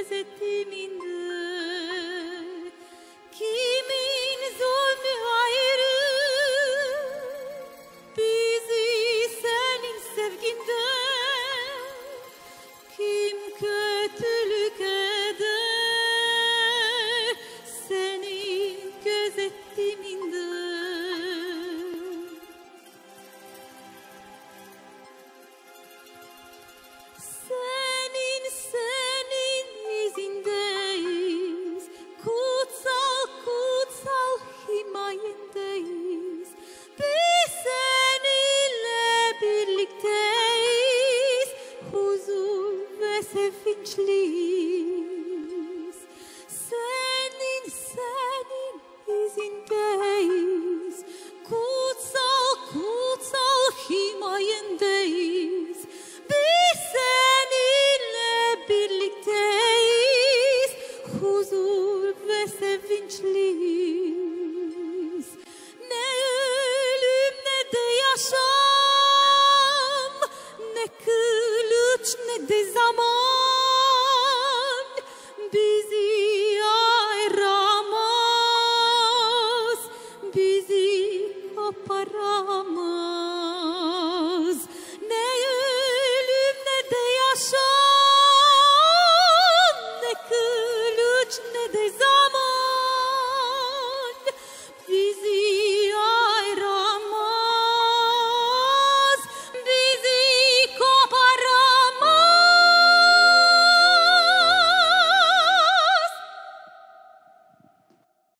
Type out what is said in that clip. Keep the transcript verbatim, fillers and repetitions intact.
gözetiminde. Kimin zulmü ayrı, bizi senin sevginden. Kim kötülük eder, senin gözetiminde. Senin, senin izindeyiz, kutsal kutsal himayendeyiz. Biz seninle birlikteyiz, huzur ve sevinçliyiz. Senin, senin izindeyiz, kutsal kutsal himayendeyiz. Biz seninle birlikteyiz, huzur ve sevinçliyiz.